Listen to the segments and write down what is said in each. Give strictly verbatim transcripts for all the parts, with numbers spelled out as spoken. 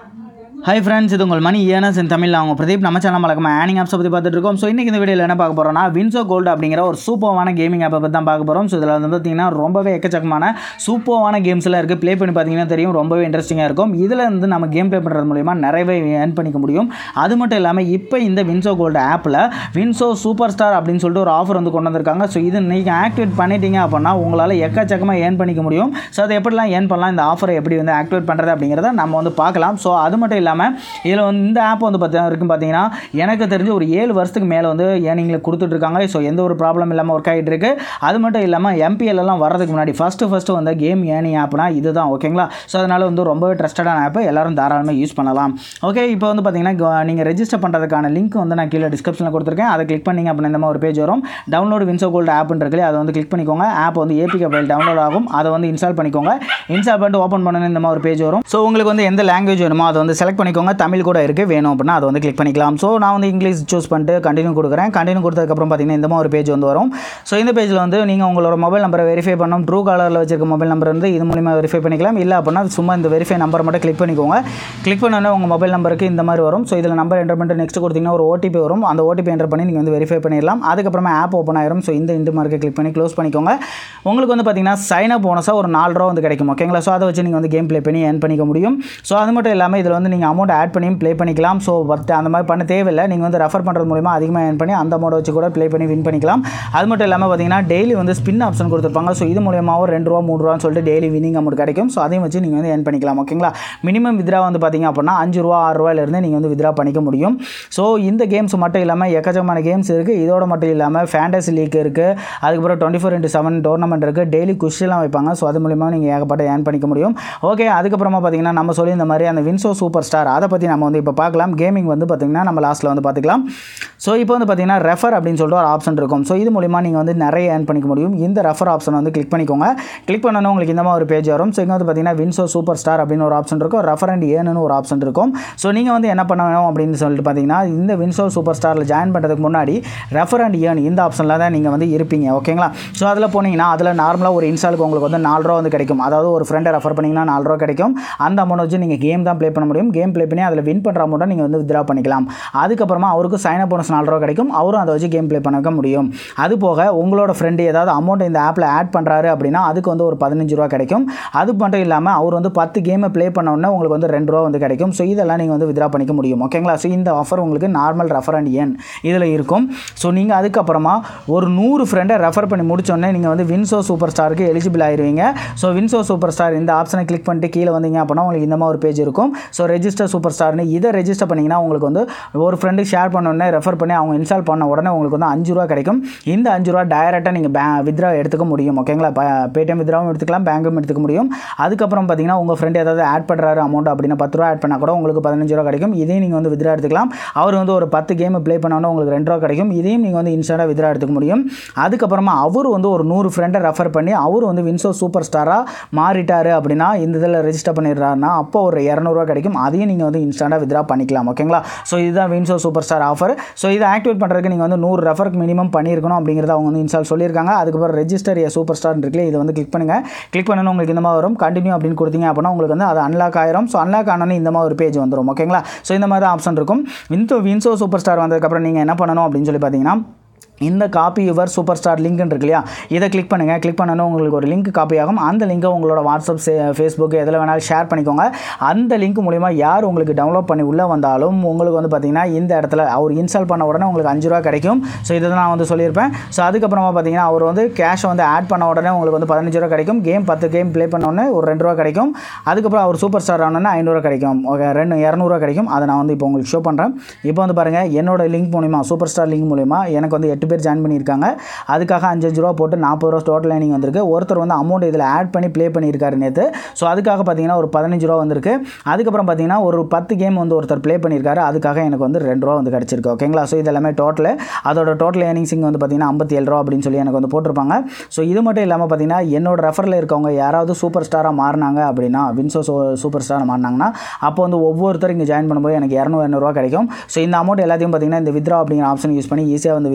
Hi friends, இது உங்கள் மணி earners இன் தமிழ். அவங்க பிரதீப் நம்ம சேனல் மறக்காம ஏர்னிங் ஆப்ஸை பற்றி பார்த்துட்டு இருக்கோம். ஸோ இன்றைக்கி இந்த வீடியோவில் என்ன பார்க்க போகிறோம்னா வின்சோ கோல்டு அப்படிங்கிற ஒரு சூப்பரான கேமிங் ஆப்பை பற்றி தான் பார்க்க போகிறோம். ஸோ இதில் வந்து பார்த்தீங்கன்னா ரொம்பவே எக்கச்சக்கமான சூப்பரான கேம்ஸ்லாம் இருக்குது. ப்ளே பண்ணி பார்த்தீங்கன்னா தெரியும், ரொம்பவே இன்ட்ரெஸ்டிங்காக இருக்கும். இதில் வந்து நம்ம கேம் ப்ளே பண்ணுறது மூலிமா நிறையவே ஏர்ன் பண்ணிக்க முடியும். அது மட்டும் இல்லாமல் இப்போ இந்த வின்சோ கோல்டு ஆப்பில் வின்சோ சூப்பர் ஸ்டார் அப்படின்னு சொல்லிட்டு ஒரு ஆஃபர் வந்து கொண்டு வந்திருக்காங்க. ஸோ இது நீங்கள் ஆக்டிவேட் பண்ணிட்டீங்க அப்படின்னா உங்களால் எக்கச்சக்கமாக ஏர்ன் பண்ணிக்க முடியும். ஸோ அதை எப்படிலாம் ஏர்ன் பண்ணலாம், இந்த ஆஃபரை எப்படி வந்து ஆக்டிவேட் பண்ணுறது அப்படிங்கிறத நம்ம வந்து பார்க்கலாம். ஸோ அது மட்டும் இல்லாமல் இதில் வந்து இந்த ஆப் வந்து பார்த்தீங்கன்னா இருக்கும் பார்த்தீங்கன்னா எனக்கு தெரிஞ்சு ஒரு ஏழு வருஷத்துக்கு மேலே வந்து ஏர்னிங்கில் கொடுத்துட்ருக்காங்க. ஸோ எந்த ஒரு ப்ராப்ளம் இல்லாமல் ஒர்க் ஆகிட்டு இருக்கு. அது மட்டும் இல்லாமல் எம்பிஎல் எல்லாம் வரதுக்கு முன்னாடி ஃபஸ்ட்டு ஃபஸ்ட்டு வந்து கேம் ஏர்னிங் ஆப்னா இதுதான், ஓகேங்களா. ஸோ அதனால் வந்து ரொம்பவே ட்ரஸ்டடான ஆப், எல்லாரும் தாராளமாக யூஸ் பண்ணலாம். ஓகே, இப்போ வந்து பார்த்தீங்கன்னா நீங்கள் ரெஜிஸ்டர் பண்ணுறதுக்கான லிங்க் வந்து நான் கீழே டிஸ்கிரிப்ஷனில் கொடுத்துருக்கேன். அதை கிளிக் பண்ணிங்க அப்படின்னா இந்த மாதிரி ஒரு பேஜ் வரும். டவுன்லோட் வின்சோ கோல்டு ஆப்னு இருக்குல்ல, அதை வந்து கிளிக் பண்ணிக்கோங்க. ஆப் வந்து ஏபிகே ஃபைல் டவுன்லோட் ஆகும். அதை வந்து இன்ஸ்டால் பண்ணிக்கோங்க. இன்ஸ்டால் பண்ணிட்டு ஓப்பன் பண்ணணும் இந்த மாதிரி ஒரு பேஜ் வரும். ஸோ உங்களுக்கு வந்து எந்த லாங்குவேஜ் வேணுமோ அதை வந்து செலக்ட் பண்ணிக்கோங்க. தமிழ் கூட இருக்குது, வேணும் அப்படின்னா அதை வந்து கிளிக் பண்ணிக்கலாம். ஸோ நான் வந்து இங்கிலீஷ் சூஸ் பண்ணிட்டு கண்டினியூ கொடுக்குறேன். கண்டினியூ கொடுத்ததுக்கப்புறம் பார்த்தீங்கன்னா இந்த மாதிரி ஒரு பேஜ் வந்து வரும். ஸோ இந்த பேஜில் வந்து நீங்கள் உங்களோட மொபைல் நம்பரை வெரிஃபை பண்ணணும். ட்ரூ காலரில் வச்சிருக்க மொபைல் நம்பர் வந்து இது மூலிமா வெரிஃபை பண்ணிக்கலாம். இல்லை அப்படின்னா சும்மா இந்த வெரிஃபை நம்பர் மட்டும் கிளிக் பண்ணிக்கோங்க. கிளிக் பண்ணோன்னே உங்கள் மொபைல் நம்பருக்கு இந்த மாதிரி வரும். ஸோ இதில் நம்பர் என்டர் பண்ணிட்டு நெக்ஸ்ட் கொடுத்தீங்கன்னா ஒரு ஓடிபி வரும். அந்த ஓடிபி என்டர் பண்ணி நீங்கள் வந்து வெரிஃபை பண்ணிடலாம். அதுக்கப்புறமா ஆப் ஓப்பன் ஆயிரும். ஸோ இந்த இந்த மார்க்கை கிளிக் பண்ணி க்ளோஸ் பண்ணிக்கோங்க. உங்களுக்கு வந்து பார்த்தீங்கன்னா சைன் அப் போனஸாக ஒரு நாலு ரூபா வந்து கிடைக்கும், ஓகேங்களா. ஸோ அதை வச்சு நீங்கள் வந்து கேம் ப்ளே பண்ணி ஏர்ன் பண்ணிக்க முடியும். ஸோ அது மட்டும் இல்லாமல் இதில் வந்து நீங்கள் அமௌண்ட் ஆட் பண்ணியும் ப்ளே பண்ணிக்கலாம். ஸோ பட் அந்த மாதிரி பண்ண தேவையில்லை. நீங்கள் வந்து ரெஃபர் பண்ணுறது மூலிமா அதிகமாக ஏர்ன் பண்ணி அந்த அமௌண்ட் வச்சு கூட ப்ளே பண்ணி வின் பண்ணிக்கலாம். அது மட்டும் இல்லாமல் பார்த்தீங்கன்னா டெய்லி வந்து ஸ்பின் ஆப்ஷன் கொடுத்துருப்பாங்க. ஸோ இது மூலியமாக ரெண்டு ரூபா மூணு ரூபான்னு சொல்லிட்டு டெய்லி வினிங் அமௌண்ட் கிடைக்கும். ஸோ அதையும் வச்சு நீங்கள் வந்து ஏர்ன் பண்ணிக்கலாம், ஓகேங்களா. மினிமம் வித்ரா வந்து பார்த்தீங்க அப்படின்னா அஞ்சு ரூபா ஆறு ரூபாயிலிருந்து நீங்கள் வந்து வித்ரா பண்ணிக்க முடியும். ஸோ இந்த கேம்ஸ் மட்டும் இல்லாமல் எக்கச்சக்கமான கேம்ஸ் இருக்குது. இதோட மட்டும் இல்லாமல் ஃபேண்டசி லீக் இருக்குது. அதுக்கப்புறம் twenty four into seven tournament இருக்குது. டெய்லி குஷிலாம் வைப்பாங்க. ஸோ அது மூலிமா நீங்கள் ஏகப்பட்ட ஏர்ன் பண்ணிக்க முடியும். ஓகே, அதுக்கப்புறமா பார்த்தீங்கன்னா நம்ம சொல்லி இந்த மாதிரி அந்த வின்சோ சூப்பர் ஸ்டார் அதை பற்றி நம்ம வந்து இப்போ பார்க்கலாம். கேமிங் வந்து பார்த்தீங்கன்னா நம்ம லாஸ்ட்டில் வந்து பார்த்துக்கலாம். ஸோ இப்போ வந்து பார்த்தீங்கன்னா ரெஃபர் அப்படின்னு சொல்லிட்டு ஒரு ஆப்ஷன் இருக்கும். ஸோ இது மூலிமா நீங்கள் வந்து நிறைய ஏர்ன் பண்ணிக்க முடியும். இந்த ரெஃபர் ஆப்ஷன் வந்து கிளிக் பண்ணிக்கோங்க. கிளிக் பண்ணணும் உங்களுக்கு இந்த மாதிரி ஒரு பேஜ் வரும். ஸோ இங்கே வந்து பார்த்தீங்கன்னா வின்சோ சூப்பர் ஸ்டார் அப்படின்னு ஒரு ஆப்ஷன் இருக்கும். ரெஃபர் அண்ட் ஏர்னு ஒரு ஆப்ஷன் இருக்கும். ஸோ நீங்கள் வந்து என்ன பண்ண வேணும் அப்படின்னு சொல்லிட்டு பார்த்தீங்கன்னா இந்த வின்சோ சூப்பர் ஸ்டாரில் ஜாயின் பண்ணுறதுக்கு முன்னாடி ரெஃபர் அண்ட் ஏர்ன் இந்த ஆப்ஷனில் தான் நீங்கள் வந்து இருப்பீங்க, ஓகேங்களா. ஸோ அதில் போனீங்கன்னா அதில் நார்மலாக ஒரு இன்ஸ்டாலுக்கு உங்களுக்கு வந்து நாலு ரூபா வந்து கிடைக்கும். அதாவது ஒரு ஃப்ரெண்டை ரெஃபர் பண்ணிங்கன்னா நாலு ரூபா கிடைக்கும். அந்த அமௌண்ட் வச்சு நீங்கள் கேம் தான் ப்ளே பண்ண முடியும். கேம் ப்ளே பண்ணி அதில் வின் பண்ணுற அமௌண்ட்டை நீங்கள் வந்து வித்ரா பண்ணிக்கலாம். அதுக்கப்புறமா அவருக்கு சைன் அப் போனஸ் நாலு ரூபா கிடைக்கும். அவரும் அதை வச்சு கேம் ப்ளே பண்ணிக்க முடியும். அது போக உங்களோட ஃப்ரெண்டு ஏதாவது அமௌண்ட் இந்த ஆப்பில் ஆட் பண்ணுறாரு அப்படின்னா அதுக்கு வந்து ஒரு பதினஞ்சு ரூபா கிடைக்கும். அது மட்டும் இல்லாமல் அவர் வந்து பத்து கேமை ப்ளே பண்ண உடனே உங்களுக்கு வந்து ரெண்டு ரூபா வந்து கிடைக்கும். ஸோ இதெல்லாம் நீங்கள் வந்து வித்ரா பண்ணிக்க முடியும், ஓகேங்களா. ஸோ இந்த ஆஃபர் உங்களுக்கு நார்மல் ரெஃபர் அண்ட் ஏர்ன் இதில் இருக்கும். ஸோ நீங்கள் அதுக்கப்புறமா ஒரு நூறு ஃப்ரெண்டை ரெஃபர் பண்ணி முடிச்சோடனே நீங்கள் வந்து வின்சோ சூப்பர் ஸ்டாருக்கு எலிஜிபிள் ஆயிருவீங்க. ஸோ வின்சோ சூப்பர் ஸ்டார் இந்த ஆப்ஷனை கிளிக் பண்ணிட்டு கீழே வந்தீங்க அப்படின்னா உங்களுக்கு இந்த மாதிரி ஒரு பேஜ் இருக்கும். ஸோ ரெஜிஸ்டர் சூப்பர் ஸ்டார்னு இதை ரெஜிஸ்டர் பண்ணிங்கன்னா உங்களுக்கு வந்து ஒரு ஃப்ரெண்டு ஷேர் பண்ண உடனே ரெஃபர் பண்ணி அவங்க இன்ஸ்டால் பண்ண உடனே உங்களுக்கு வந்து அஞ்சு ரூபா கிடைக்கும். இந்த அஞ்சு ரூபா டைரெக்டாக நீங்கள் பே வித்ரா எடுத்துக்க முடியும், ஓகேங்களா. பேடிஎம் வித்ராவும் எடுத்துக்கலாம், பேங்கும் எடுத்துக்க முடியும். அதுக்கப்புறம் பார்த்தீங்கன்னா உங்கள் ஃப்ரெண்டு ஏதாவது ஆட் பண்ணுறாரு அமௌண்ட் அப்படின்னா பத்து ரூபா ஆட் பண்ணால் கூட உங்களுக்கு பதினஞ்சு ரூபா கிடைக்கும். இதையும் நீங்கள் வந்து வித்ரா எடுத்துக்கலாம். அவர் வந்து ஒரு பத்து கேம் ப்ளே பண்ணோன்னா உங்களுக்கு ரெண்டு ரூபா கிடைக்கும். இதையும் நீங்கள் வந்து இன்ஸ்டாண்டாக வித்ரா எடுத்துக்க முடியும். அதுக்கப்புறமா அவர் வந்து ஒரு நூறு ஃப்ரெண்டை ரெஃபர் பண்ணி அவர் வந்து வின்சோ சூப்பர் ஸ்டாராக மாறிட்டார் அப்படின்னா இந்த இதில் ரெஜிஸ்டர் பண்ணிடுறாருன்னா அப்போ ஒரு இரநூறுவா கிடைக்கும். அதையும் நீங்கள் வந்து இன்ஸ்டாண்டாக வித்ரா பண்ணிக்கலாம், ஓகேங்களா. ஸோ இதுதான் WinZO super star offer. So இதை ஆக்டிவேட் பண்ணுறதுக்கு நீங்கள் வந்து நூறு ரெஃபருக்கு மினிமம் பண்ணியிருக்கணும் அப்படிங்கிறத அவங்க வந்து இன்ஸ்டால் சொல்லியிருக்காங்க. அதுக்கப்புறம் ரெஜிஸ்டர் ஏ சூப்பர் ஸ்டார் இருக்குல்ல, இதை வந்து கிளிக் பண்ணுங்கள். கிளிக் பண்ணணும் உங்களுக்கு இந்த மாதிரி வரும். கண்டினியூ அப்படின்னு கொடுத்தீங்க அப்படின்னா உங்களுக்கு வந்து அது அன்லாக் ஆயிரும். ஸோ அன்லாக் ஆனோன்னு இந்த மாதிரி ஒரு பேஜ் வந்துடும், ஓகேங்களா. ஸோ இந்த மாதிரி தான் ஆப்ஷன் இருக்கும். வின்சோ வின்சோ சூப்பர் ஸ்டார் வந்ததுக்கப்புறம் நீங்கள் என்ன பண்ணணும் அப்படின்னு சொல்லி பார்த்தீங்கன்னா இந்த காப்பி யுவர் சூப்பர் ஸ்டார் லிங்க்னு இருக்கு இல்லையா, இதை கிளிக் பண்ணுங்கள். கிளிக் பண்ணணும் உங்களுக்கு ஒரு லிங்க் காப்பி ஆகும். அந்த லிங்கை உங்களோட வாட்ஸ்அப் ஃபேஸ்புக் எதில் வேணாலும் ஷேர் பண்ணிக்கோங்க. அந்த லிங்க் மூலிமா யார் உங்களுக்கு டவுன்லோட் பண்ணி உள்ளே வந்தாலும் உங்களுக்கு வந்து பார்த்தீங்கன்னா இந்த இடத்துல அவர் இன்ஸ்டால் பண்ண உடனே உங்களுக்கு அஞ்சு ரூபா கிடைக்கும். ஸோ இதை தான் நான் வந்து சொல்லியிருப்பேன். ஸோ அதுக்கப்புறமா பார்த்தீங்கன்னா அவர் வந்து கேஷை வந்து ஆட் பண்ண உடனே உங்களுக்கு வந்து பதினஞ்சு ரூபா கிடைக்கும். கேம் பத்து கேம் ப்ளே பண்ண உடனே ஒரு ரெண்டு ரூபா கிடைக்கும். அதுக்கப்புறம் அவர் சூப்பர் ஸ்டார் ஆனோடனே ஐநூறுரூவா கிடைக்கும், ஓகே, ரெண்டு இரநூறுவா கிடைக்கும். அதை நான் வந்து இப்போ உங்களுக்கு ஷோ பண்ணுறேன். இப்போ வந்து பாருங்கள், என்னோட லிங்க் மூலிமா சூப்பர் ஸ்டார் லிங்க் மூலிமா எனக்கு வந்து எட்டு பேர் ஜாயின் பண்ணியிருக்காங்க. அதுக்காக அஞ்சு அஞ்சு ரூபா போட்டு நாற்பது ரூபா டோட்டல் ஏர்னிங் வந்திருக்கு. ஒருத்தர் வந்து அமௌண்ட் இதில் ஆட் பண்ணி ப்ளே பண்ணியிருக்காரு நேற்று. ஸோ அதுக்காக பார்த்தீங்கன்னா ஒரு பதினஞ்சு ரூபா வந்திருக்கு. அதுக்கப்புறம் பார்த்தீங்கன்னா ஒரு பத்து கேம் வந்து ஒருத்தர் ப்ளே பண்ணியிருக்காரு. அதுக்காக எனக்கு வந்து ரெண்டு ரூபா வந்து கிடச்சிருக்கு, ஓகேங்களா. ஸோ இதெல்லாமே டோட்டல் அதோட டோட்டல் ஏர்னிங்ஸிங் வந்து பார்த்தீங்கன்னா ஐம்பத்தி ஏழு ரூபா அப்படின்னு சொல்லி எனக்கு வந்து போட்டிருப்பாங்க. ஸோ இது மட்டும் இல்லாமல் பார்த்தீங்கன்னா என்னோட ரெஃபரில் இருக்கவங்க யாராவது சூப்பர் ஸ்டாராக மாறினாங்க அப்படின்னா வின்சோ சூப்பர் ஸ்டாராக மாறினாங்கன்னா அப்போ வந்து ஒவ்வொருத்தரும் இங்கே ஜாயின் பண்ணும்போது எனக்கு இரநூறு இரநூறுவா கிடைக்கும். ஸோ இந்த அமௌண்ட் எல்லாத்தையும் பார்த்தீங்கன்னா இந்த வித்ரா அப்படிங்கிற ஆப்ஷன் யூஸ் பண்ணி ஈஸியாக வந்து வித்ரா பண்ணிக்க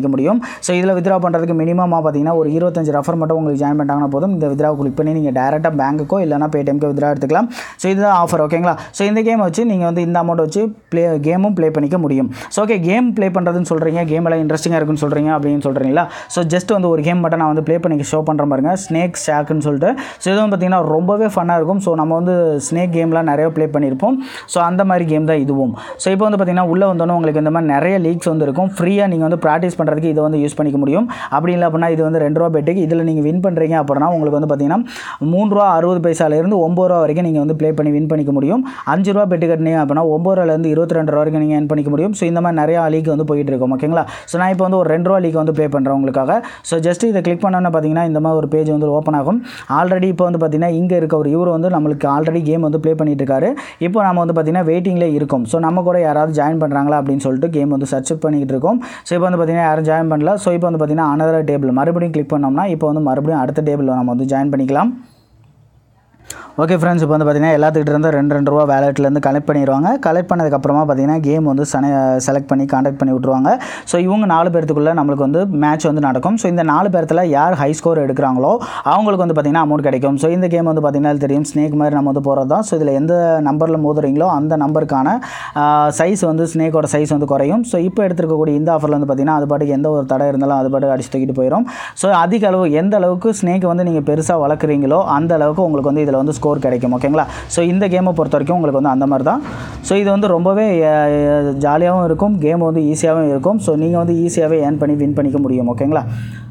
முடியும். ஸோ இதில் வித்ரா பண்ணுறதுக்கு மினிமமாக பார்த்தீங்கன்னா ஒரு இருபத்தஞ்சு ரெஃபர் மட்டும் உங்களுக்கு ஜாயின் பண்ணிட்டாங்கன்னா போதும். இந்த வித்ரா கிளிக் பண்ணி நீங்கள் டேரெக்டாக பேங்க்குக்கோ இல்லைனா பேடிஎம்க்கோ வித்ரா எடுத்துக்கலாம். ஸோ இதுதான் ஆஃபர் ஓகேங்களா. ஸோ இந்த கேம் வச்சு நீங்கள் வந்து இந்த அமௌண்ட் வச்சு ப்ளே கேமும் ப்ளே பண்ணிக்க முடியும். ஸோ ஓகே கேம் ப்ளே பண்ணுறதுன்னு சொல்கிறீங்க, கேம் எல்லாம் இன்ட்ரெஸ்டிங்காக இருக்குன்னு சொல்கிறீங்க அப்படின்னு சொல்கிறீங்களா. ஸோ ஜஸ்ட் வந்து ஒரு கேம் மட்டும் நான் வந்து ப்ளே பண்ணி ஷோ பண்ணுற பாருங்க, ஸ்னேக் ஷாக்குன்னு சொல்லிட்டு. ஸோ இதுவும் பார்த்தீங்கன்னா ரொம்பவே ஃபன்னாக இருக்கும். ஸோ நம்ம வந்து ஸ்னேக் கேம்லாம் நிறைய ப்ளே பண்ணியிருப்போம். ஸோ அந்த மாதிரி கேம் தான் இதுவும். ஸோ இப்போ வந்து பார்த்தீங்கன்னா உள்ளே வந்தோன்னே உங்களுக்கு இந்த மாதிரி நிறைய லீக்ஸ் வந்து இருக்கும். ஃப்ரீயாக நீங்கள் வந்து ப்ராக்டிஸ் பண்ணுறதுக்கு இதை வந்து யூஸ் பண்ணிக்க முடியும். அப்படி இல்லை அப்படின்னா இது வந்து ரெண்டு ரூபா பெட்டுக்கு இதில் நீங்கள் வின் பண்ணுறீங்க அப்படின்னா உங்களுக்கு வந்து பார்த்தீங்கன்னா மூணு ரூபா அறுபது பைசாலேருந்து ஒம்பது ரூபா வரைக்கும் நீங்கள் வந்து ப்ளே பண்ணி வின் பண்ணிக்க முடியும். அஞ்சு ரூபா பெட்டு கட்டினீங்க அப்படின்னா ஒம்பது ரூபாலேருந்து இருபத்தி ரெண்டு ரூபா வரைக்கும் நீங்கள் ஏர்ன் பண்ணிக்க முடியும். ஸோ இந்த மாதிரி நிறையா லீக் வந்து போயிட்டு இருக்கும் ஓகேங்களா. ஸோ நான் இப்போ வந்து ஒரு ரெண்டு ரூபா லீக் வந்து ப்ளே பண்ணுறேன் உங்களுக்காக. ஸோ ஜஸ்ட் இதை கிளிக் பண்ணோன்னு பார்த்தீங்கன்னா இந்த மாதிரி ஒரு பேஜ் வந்து ஓப்பன் ஆகும். ஆல்ரெடி இப்போ வந்து பார்த்தீங்கன்னா இங்கே இருக்க ஒரு இவர் வந்து நம்மளுக்கு ஆல்ரெடி கேம் வந்து ப்ளே பண்ணிட்டு இருக்காரு. இப்போ நம்ம வந்து பார்த்தீங்கன்னா வெயிட்டிங்லேயே இருக்கும். ஸோ நம்ம கூட யாராவது ஜாயின் பண்ணுறாங்களா அப்படின்னு சொல்லிட்டு கேம் வந்து சர்ச் பண்ணிக்கிட்டு இருக்கோம். ஸோ இப்போ வந்து பார்த்தீங்கன்னா யாரும் ஜாயின் பண்ணல. ஸோ இப்போ வந்து பார்த்தீங்கன்னா அனதர் டேபிள் மறுபடியும் கிளிக் பண்ணோம்னா இப்போ வந்து மறுபடியும் அடுத்த டேபிளில் நம்ம வந்து ஜாயின் பண்ணிக்கலாம். ஓகே ஃப்ரெண்ட்ஸ், இப்போ வந்து பார்த்தீங்கன்னா எல்லாத்துக்கிட்ட இருந்து ரெண்டு ரெண்டு ரூபா வேலெட்லேருந்து கலெக்ட் பண்ணிடுவாங்க. கலெக்ட் பண்ணதுக்கப்புறமா பார்த்தீங்கன்னா கேம் வந்து சன செலக்ட் பண்ணி கான்டாக்ட் பண்ணி விட்ருவாங்க. ஸோ இவங்க நாலு பேர்த்துக்குள்ளே நம்மளுக்கு வந்து மேட்ச் வந்து நடக்கும். ஸோ இந்த நாலு பேர்த்தில் யார் ஹை ஸ்கோர் எடுக்கிறாங்களோ அவங்களுக்கு வந்து பார்த்தீங்கன்னா அமௌண்ட் கிடைக்கும். ஸோ இந்த கேம் வந்து பார்த்தீங்கன்னா தெரியும் ஸ்னேக் மாதிரி நம்ம வந்து போகிறது தான். ஸோ இதில் எந்த நம்பரில் மோதுறீங்களோ அந்த நம்பருக்கான சைஸ் வந்து ஸ்னேக்கோட சைஸ் வந்து குறையும். ஸோ இப்போ எடுத்துருக்கக்கூடிய இந்த ஆஃபரில் வந்து பார்த்தீங்கன்னா அது பாட்டுக்கு எந்த ஒரு தடை இருந்தாலும் அது பாட்டுக்கு அடிச்சு தூக்கிட்டு போயிடும். ஸோ அதிக அளவு எந்த அளவுக்கு ஸ்னேக் வந்து நீங்கள் பெருசாக வளர்க்குறீங்களோ அந்த அளவுக்கு உங்களுக்கு வந்து இதில் வந்து ஸ்கோர் கிடைக்கும் ஓகேங்களா. ஸோ இந்த கேமை பொறுத்த வரைக்கும் உங்களுக்கு வந்து அந்த மாதிரி தான். ஸோ இது வந்து ரொம்பவே ஜாலியாகவும் இருக்கும், கேம் வந்து ஈஸியாகவும் இருக்கும். ஸோ நீங்கள் வந்து ஈஸியாகவே ஏர்ன் பண்ணி வின் பண்ணிக்க முடியும் ஓகேங்களா.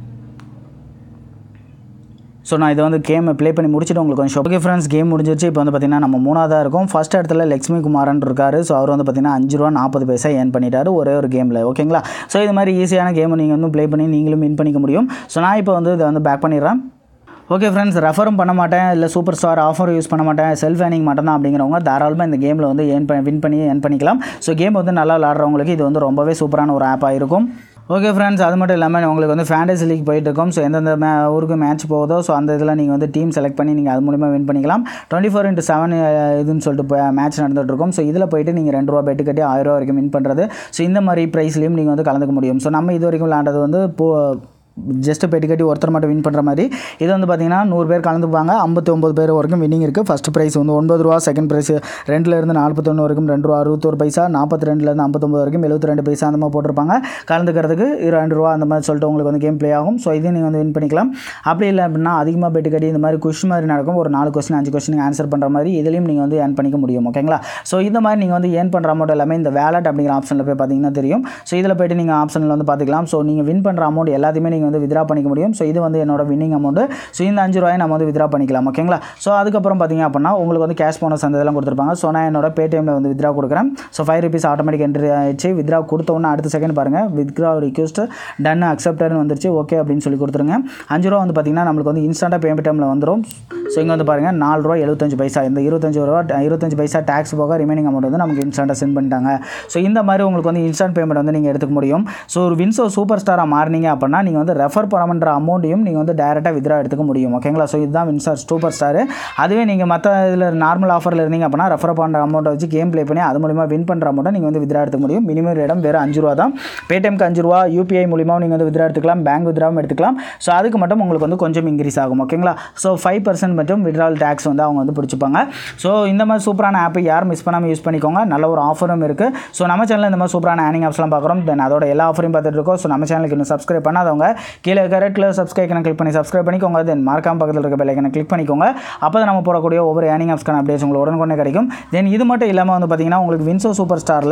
ஸோ நான் இதை வந்து கேமை ப்ளே பண்ணி முடிச்சுட்டு உங்களுக்கு கொஞ்சம் ஓகே ஃப்ரெண்ட்ஸ் கேம் முடிஞ்சிருச்சு. இப்போ வந்து பார்த்தீங்கன்னா நம்ம மூணாவதாக இருக்கும். ஃபஸ்ட் இடத்துல லக்ஷ்மி குமாரன் இருக்கார். ஸோ அவர் வந்து பார்த்தீங்கன்னா அஞ்சு ரூபா நாற்பது பைசா ஏர்ன் பண்ணிட்டாரு ஒரே ஒரு கேமில் ஓகேங்களா. ஸோ இது மாதிரி ஈஸியான கேமை நீங்கள் வந்து ப்ளே பண்ணி நீங்களும் வின் பண்ணிக்க முடியும். ஸோ நான் இப்போ வந்து இதை வந்து பேக் பண்ணிடுறேன். ஓகே ஃப்ரெண்ட்ஸ், ரெஃபரும் பண்ண மாட்டேன், இல்லை சூப்பர் ஸ்டார் ஆஃபர் யூஸ் பண்ண மாட்டேன், செல்ஃப் ஏர்னிங் மட்டும் தான் அப்படிங்கிறவங்க தாராளமாக இந்த கேமில் வந்து ஏர்ன் பண்ணி வின் பண்ணி ஏர்ன் பண்ணிக்கலாம். ஸோ கேம் வந்து நல்லா விளாட்றவங்களுக்கு இது வந்து ரொம்பவே சூப்பரான ஒரு ஆப்பாக இருக்கும். ஓகே ஃப்ரெண்ட்ஸ், அது மட்டும் இல்லாமல் உங்களுக்கு வந்து ஃபேண்டசி லீக் போயிட்டு இருக்கும். ஸோ எந்தெந்த மே ஊருக்கு மேட்ச் போகுதோ ஸோ அந்த இதில் நீங்கள் வந்து டீம் செலக்ட் பண்ணி நீங்கள் அது மூலிமா வின் பண்ணிக்கலாம். டுவெண்ட்டி ஃபோர் இன்ட்டு செவன் இதுன்னு சொல்லிட்டு மேட்ச் நடந்துகிட்டு இருக்கும். ஸோ இதில் போய்ட்டு நீங்கள் ரெண்டு ரூபா பெட்டு கட்டி ஆயிரம் ரூபா வரைக்கும் வின் பண்ணுறது. ஸோ இந்த மாதிரி ப்ரைஸ்லையும் நீங்கள் வந்து கலந்துக்க முடியும். ஸோ நம்ம இது வரைக்கும் விளாண்டது வந்து இப்போ ஜஸ்ட்டு பெட்டி கட்டி ஒருத்தர் மட்டும் வின் பண்ணுற மாதிரி. இது வந்து பார்த்தீங்கன்னா நூறு பேர் கலந்துப்பாங்க. ஐம்பத்தி ஒம்பது பேர் வரைக்கும் வின்னிங் இருக்குது. ஃபஸ்ட் ப்ரைஸ் வந்து ஒன்பது ரூபா, செகண்ட் ப்ரைஸ் ரெண்டுலேருந்து நாற்பத்தொன்று வரைக்கும் ரெண்டு ரூபா அறுபத்தொரு பைசா, நாற்பத்தி ரெண்டுலேருந்து ஐம்பத்தொம்பது வரைக்கும் எழுபத்தி ரெண்டு பைசா அந்த மாதிரி போட்டிருப்பாங்க. கலந்துக்கிறதுக்கு ரெண்டு ரூபா அந்த மாதிரி சொல்லிட்டு உங்களுக்கு வந்து கேம் ப்ளே ஆகும். ஸோ இதையும் நீங்கள் வந்து வின் பண்ணிக்கலாம். அப்படி இல்லை அப்படின்னா அதிகமாக பெட்டு கட்டி இந்த மாதிரி கொஷின் மாதிரி நடக்கும். ஒரு நாலு கொஸ்டின் அஞ்சு கொஸ்டின் ஆன்சர் பண்ணுற மாதிரி இதுலேயும் நீங்கள் வந்து ஏர்ன் பண்ணிக்க முடியும் ஓகேங்களா. ஸோ இந்த மாதிரி நீங்கள் வந்து ஏர்ன் பண்ணுற அமௌண்ட் எல்லாமே இந்த வேலட் அப்படிங்கிற ஆப்ஷனில் போய் பார்த்தீங்கன்னா தெரியும். ஸோ இதில் போய்ட்டு நீங்கள் ஆப்ஷனில் வந்து பார்த்துக்கலாம். ஸோ நீங்கள் வின் பண்ணுற அமௌண்ட் எல்லாத்தையுமே நீங்கள் வந்து வித்ரா பண்ணிக்க முடியும். ஸோ இது வந்து என்னோட வின்னிங் அமௌண்ட். ஸோ இந்த அஞ்சு ரூபாயை நம்ம வந்து வித்ரா பண்ணிக்கலாம் ஓகேங்களா. ஸோ அதுக்கப்புறம் பார்த்தீங்க அப்படின்னா உங்களுக்கு வந்து கேஷ் போனஸ் அந்த இதெல்லாம் கொடுத்துருப்பாங்க. ஸோ நான் என்னோட பேடிஎம்மில் வந்து வித்ரா கொடுக்குறேன். So five rupees automatic entry ஆயிடுச்சு. வித்ரா கொடுத்த உடனே அடுத்த செகண்ட் பாருங்கள் வித்ரா ரிக்வெஸ்ட் டன் அக்செப்டர்னு வந்துருச்சு. ஓகே அப்படின்னு சொல்லி கொடுத்துருங்க. அஞ்சு ரூபா வந்து பார்த்தீங்கன்னா நம்மளுக்கு வந்து இன்ஸ்டண்ட்டாக பேமெண்ட்டில் வந்துடும். ஸோ இங்கே வந்து பாருங்கள் நாலு ரூபா எழுபத்தஞ்சு பைசா, இந்த இருபத்தஞ்சு ரூபா இருபத்தஞ்சு பைசா டேக்ஸ் போக ரிமைனிங் அமௌண்ட் வந்து நமக்கு இன்ஸ்டண்ட்டாக சென்ட் பண்ணிட்டாங்க. ஸோ இந்த மாதிரி உங்களுக்கு வந்து இன்ஸ்டன்ட் பேமெண்ட் வந்து நீங்கள் எடுத்துக்க முடியும். ஸோ ஒரு வின்சோ சூப்பர் ஸ்டாராக மாறினீங்க அப்படின்னா நீங்கள் வந்து ரெஃபர் பண்ணுற அமௌண்ட்டையும் நீங்கள் வந்து டேரெக்டாக வித்ரா எடுத்துக்க முடியும் ஓகேங்களா. ஸோ இதுதான் வின்சோ சூப்பர் ஸ்டார். அதுவே நீங்கள் மற்ற இதில் நார்மல் ஆஃபரில் இருந்தீங்க அப்படின்னா ரெஃபர் பண்ணுற அமௌண்ட்டை வச்சு கேம் ப்ளே பண்ணி அது மூலிமா வின் பண்ணுற அமௌண்ட்டை நீங்கள் வந்து வித்ரா எடுத்துக்க முடியும். மினிமம் இடம் வேறு அஞ்சு ரூபா தான். பேடிஎம்க்கு அஞ்சு ரூபா, யூபிஐ மூலிமாவும் நீங்கள் வந்து வித்ரா எடுத்துக்கலாம், பேங்க் வித்ராவும் எடுத்துக்கலாம். ஸோ அதுக்கு மட்டும் உங்களுக்கு வந்து கொஞ்சம் இன்க்ரீஸ் ஆகும் ஓகேங்களா. ஸோ ஃபைவ் பர்சன்ட் மட்டும் வித்ரால் டேக்ஸ் வந்து அவங்க வந்து பிடிச்சிப்பாங்க. ஸோ இந்த மாதிரி சூப்பரான ஆப்பை யாரும் மிஸ் பண்ணாமல் யூஸ் பண்ணிக்கோங்க. நல்ல ஒரு ஆஃபரும் இருக்குது. ஸோ நம்ம சேனலில் இந்த மாதிரி சூப்பரான ஏர்னிங் ஆப்ஸ்லாம் பார்க்குறோம். தென் அதோட எல்லா ஆஃபரையும் பார்த்துட்டு இருக்கோம். ஸோ நம்ம சேனலுக்கு இன்னும் சப்ஸ்கிரைப் பண்ணாதவங்க கீழே கரெக்டில் சப்ஸ்கிரைப் கிளிக் பண்ணி சப்ஸ்கிரைப் பண்ணிக்கோங்க. தென் மறக்காம பக்கத்தில் இருக்க பெல் ஐக்கனை கிளிக் பண்ணிக்கோங்க. அப்போ தான் நம்ம போடக்கூடிய ஒவ்வொரு ஏர்னிங் ஆப்ஸ்க்கான அப்டேட்ஸ் உங்களுக்கு உடனுக்குடனே கிடைக்கும். தென் இது மட்டும் இல்லாமல் வந்து பார்த்தீங்கன்னா உங்களுக்கு வின்சோ சூப்பர் ஸ்டாரில்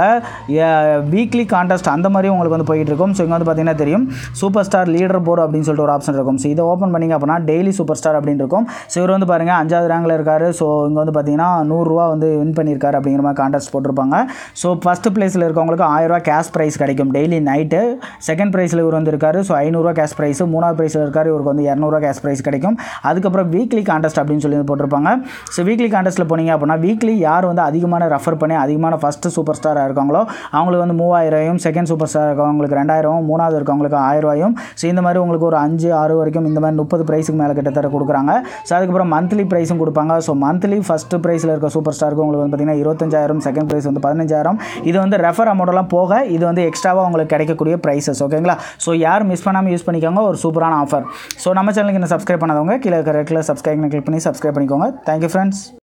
வீக்லி கான்டெஸ்ட் அந்த மாதிரி உங்களுக்கு வந்து போயிட்டு இருக்கும். ஸோ இங்கே வந்து பார்த்தீங்கன்னா தெரியும் சூப்பர் ஸ்டார் லீடர் போர்டு அப்படின்னு சொல்லிட்டு ஒரு ஆப்ஷன் இருக்கும். ஸோ இதை ஓப்பன் பண்ணிங்க அப்படின்னா டெய்லி சூப்பர் ஸ்டார் அப்படின்னு இருக்கும். ஸோ இவர் வந்து பாருங்கள் அஞ்சாவது ரேங்கில் இருக்கார். ஸோ இங்கே வந்து பார்த்தீங்கன்னா நூறுரூவா வந்து வின் பண்ணியிருக்காரு அப்படிங்கிற மாதிரி கான்டெஸ்ட் போட்டிருப்பாங்க. ஸோ ஃபஸ்ட்டு பிளேஸில் இருக்கவங்களுக்கு ஆயிரம் ரூபா கேஷ் ப்ரைஸ் கிடைக்கும் டெய்லி நைட்டு. செகண்ட் ப்ரைஸில் இவர் வந்து இருக்காரு. ஸோ ஐநூறுரூவா கேஷ் ப்ரைஸ், மூணாவது ப்ரைஸில் இருக்கார் இவருக்கு வந்து இரநூறுவா கேஷ் ப்ரைஸ் கிடைக்கும். அதுக்கப்புறம் வீக்லி கான்டெஸ்ட் அப்படின்னு சொல்லி போட்டிருப்பாங்க. ஸோ வீக்லி கான்டெஸ்ட்டில் போனீங்க அப்படின்னா வீக்லி யார் வந்து அதிகமான ரெஃபர் பண்ணி அதிகமான ஃபஸ்ட்டு சூப்பர் ஸ்டாராக இருக்காங்களோ அவங்களுக்கு வந்து மூவாயிரம், செகண்ட் சூப்பர் ஸ்டார் இருக்கவங்களுக்கு ரெண்டாயிரம், மூணாவது இருக்கவங்களுக்கு ஆயிரம் ரூபாயும். ஸோ இந்த மாதிரி உங்களுக்கு ஒரு அஞ்சு ஆறு வரைக்கும் இந்த மாதிரி முப்பது ப்ரைஸுக்கு மேலே கிட்டத்தட்ட கொடுக்குறாங்க. ஸோ அதுக்கப்புறம் மந்த்லி ப்ரைஸும் கொடுப்பாங்க. ஸோ மந்த்லி ஃபஸ்ட்டு ப்ரைஸில் இருக்க சூப்பர் ஸ்டாருக்கு உங்களுக்கு வந்து பார்த்தீங்கன்னா இருபத்தஞ்சாயிரம், செகண்ட் ப்ரைஸ் வந்து பதினஞ்சாயிரம். இது வந்து ரெஃபர் அமௌண்ட்டெல்லாம் போக இது வந்து எக்ஸ்ட்ராவாக உங்களுக்கு கிடைக்கக்கூடிய ப்ரைஸஸ். ஓகேங்களா? ஸோ யார் மிஸ் பண்ணாமல் யூஸ் பண்ணிக்கோங்க, ஒரு சூப்பரான ஆஃபர். ஸோ நம்ம சேனலுக்கு இன்னும் சப்ஸ்கிரைப் பண்ணாதவங்க கீழே இருக்கிற ரெட்டில் சப்ஸ்கிரைப் கிளிக் பண்ணி சப்ஸ்கிரைப் பண்ணிக்கோங்க. Thank you friends.